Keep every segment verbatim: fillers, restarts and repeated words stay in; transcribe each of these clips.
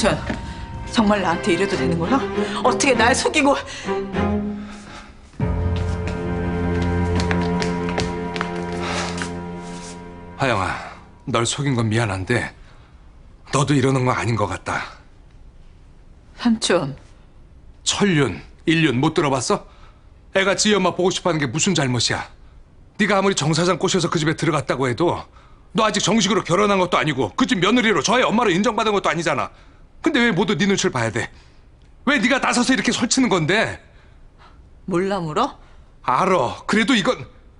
삼촌, 정말 나한테 이래도 되는 거야? 어떻게 날 속이고... 하영아, 널 속인 건 미안한데 너도 이러는 거 아닌 것 같다. 삼촌. 천륜, 일륜 못 들어봤어? 애가 지희 엄마 보고 싶어하는 게 무슨 잘못이야? 네가 아무리 정 사장 꼬셔서 그 집에 들어갔다고 해도 너 아직 정식으로 결혼한 것도 아니고 그 집 며느리로 저의 엄마로 인정받은 것도 아니잖아. 근데 왜 모두 네 눈치를 봐야 돼? 왜 네가 나서서 이렇게 설치는 건데? 몰라 물어? 알아. 그래도 이건...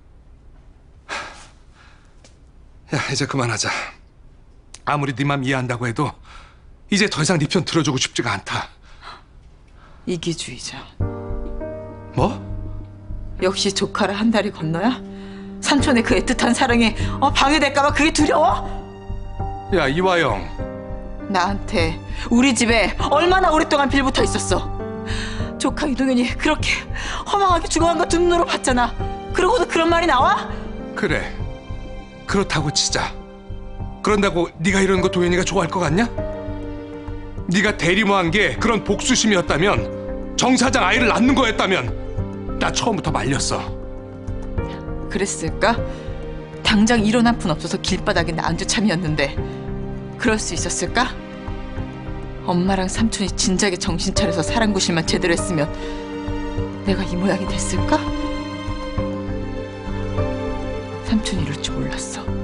야, 이제 그만하자. 아무리 네 맘 이해한다고 해도 이제 더 이상 네 편 들어주고 싶지가 않다. 이기주의자. 뭐? 역시 조카를 한 달이 건너야? 삼촌의 그 애틋한 사랑에 어, 방해될까봐 그게 두려워? 야, 이화영. 나한테 우리 집에 얼마나 오랫동안 빌붙어 있었어. 조카 이동현이 그렇게 허망하게 죽어간 거 두 눈으로 봤잖아. 그러고도 그런 말이 나와? 그래. 그렇다고 치자. 그런다고 네가 이러는 거 도현이가 좋아할 것 같냐? 네가 대리모한 게 그런 복수심이었다면, 정 사장 아이를 낳는 거였다면 나 처음부터 말렸어. 그랬을까? 당장 이런 한 푼 없어서 길바닥에 나 안주참이었는데 그럴 수 있었을까? 엄마랑 삼촌이 진작에 정신 차려서 사랑구실만 제대로 했으면 내가 이 모양이 됐을까? 삼촌이 이럴 줄 몰랐어.